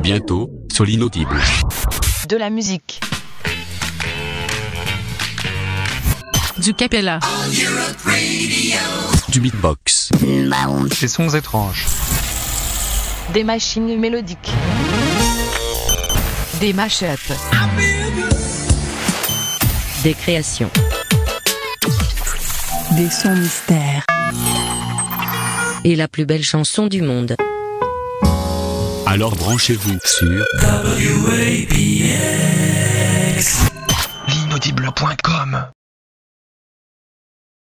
Bientôt, sur l'inaudible. De la musique. Du cappella. Du beatbox. Des sons étranges. Des machines mélodiques. Des mash-ups. Des créations. Des sons mystères. Et la plus belle chanson du monde. Alors branchez-vous sur L'inaudible.com